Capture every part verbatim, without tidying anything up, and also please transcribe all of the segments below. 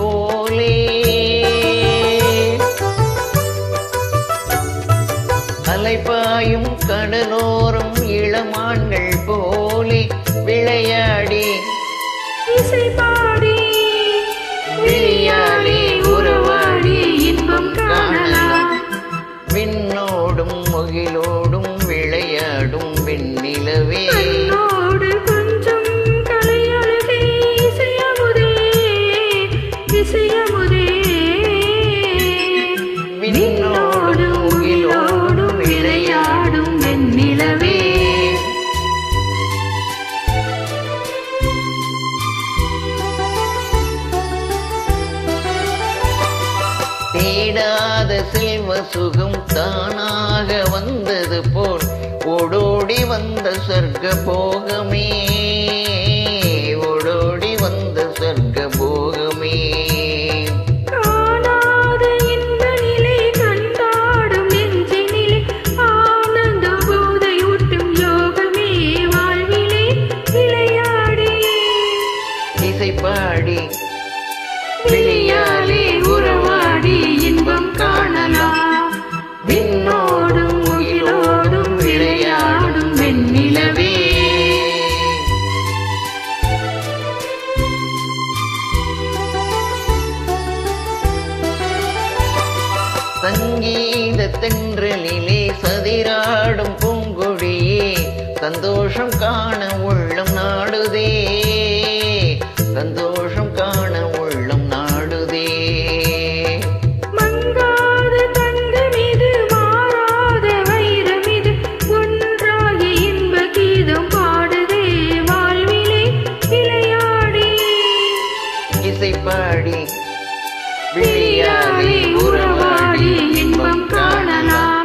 போலே அலைபாயும் கடலோரம் இளமான்கள் போலே விளையாடி இசை பாடி விளையாடி உறவாடி இன்பம் காணலாம். விண்ணோடும் முகிலோடும் விளையாடும் வெண்ணிலவே கண்ணோடு கொஞ்சம் கலையழகே இசையமுதே இசையமுதே விண்ணோடும் முகிலோடும் விளையாடும் வெண்ணிலவே தேடாத செல்வ சுகம் தானாக வந்தது போல் ஓடோடி வந்த சொர்க்க போகமே ஓடோடி வந்த சொர்க்க போகமே காணாத இன்ப நிலை கண்டாடும் நெஞ்சினிலே ஆனந்த போதையூட்டும் யோகமே வாழ்விலே விளையாடி இசை பாடி விளையாடி உறவாடி இன்பம் காணலாம். விண்ணோடும் முகிலோடும் விளையாடும் வெண்ணிலவே சங்கீத தென்றலிலே சதிராடும் பூங்கொடியே சந்தோஷம் காண உள்ளம் நாடுதே சந்தோஷம் காண உள்ளம் நாடுதே மங்காத தங்கமிது மாறாத வைரமிது ஒன்றாகி இன்ப கீதம் பாடுதே வாழ்விலே விளையாடி இசை பாடி விளையாடி உறவாடி இன்பம் காணலாம்.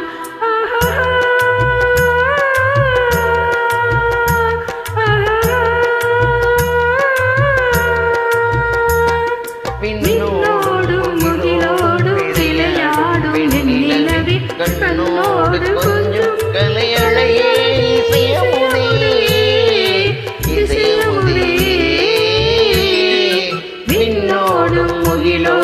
விண்ணோடும் முகிலோடும் விளையாடும் வெண்ணிலவே கண்ணோடு கொஞ்சம் கலையழையே இசையமுதே இசையமுதே விண்ணோடும் முகிலோடும்